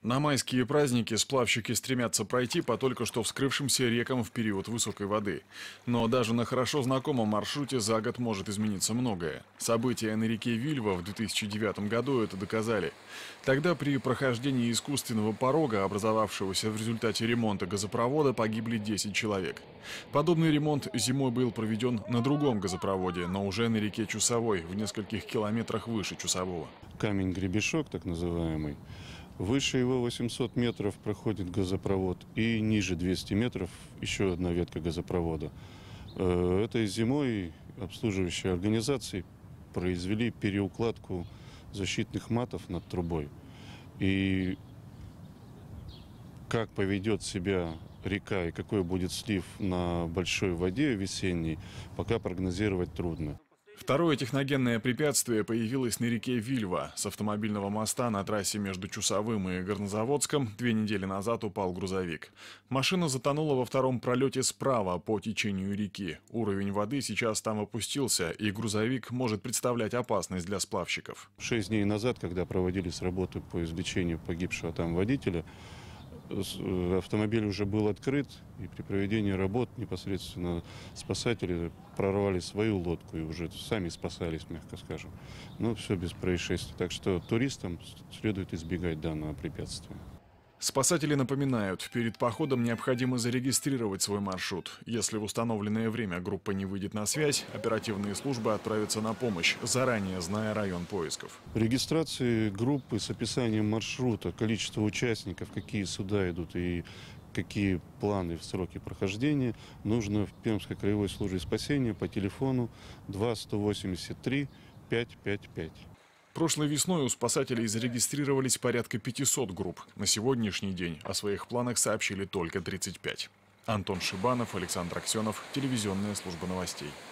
На майские праздники сплавщики стремятся пройти по только что вскрывшимся рекам в период высокой воды. Но даже на хорошо знакомом маршруте за год может измениться многое. События на реке Вильва в 2009 году это доказали. Тогда при прохождении искусственного порога, образовавшегося в результате ремонта газопровода, погибли 10 человек. Подобный ремонт зимой был проведен на другом газопроводе, но уже на реке Чусовой, в нескольких километрах выше Чусового. Камень-гребешок, так называемый. Выше его 800 метров проходит газопровод, и ниже 200 метров еще одна ветка газопровода. Этой зимой обслуживающие организации произвели переукладку защитных матов над трубой. И как поведет себя река и какой будет слив на большой воде весенней, пока прогнозировать трудно. Второе техногенное препятствие появилось на реке Вильва. С автомобильного моста на трассе между Чусовым и Горнозаводском 2 недели назад упал грузовик. Машина затонула во втором пролете справа по течению реки. Уровень воды сейчас там опустился, и грузовик может представлять опасность для сплавщиков. 6 дней назад, когда проводились работы по извлечению погибшего там водителя, автомобиль уже был открыт, и при проведении работ непосредственно спасатели прорвали свою лодку и уже сами спасались, мягко скажем. Но все без происшествий. Так что туристам следует избегать данного препятствия. Спасатели напоминают, перед походом необходимо зарегистрировать свой маршрут. Если в установленное время группа не выйдет на связь, оперативные службы отправятся на помощь, заранее зная район поисков. Регистрации группы с описанием маршрута, количество участников, какие суда идут и какие планы в сроки прохождения, нужно в Пермской краевой службе спасения по телефону 2-183-555. Прошлой весной у спасателей зарегистрировались порядка 500 групп. На сегодняшний день о своих планах сообщили только 35. Антон Шибанов, Александр Аксенов, телевизионная служба новостей.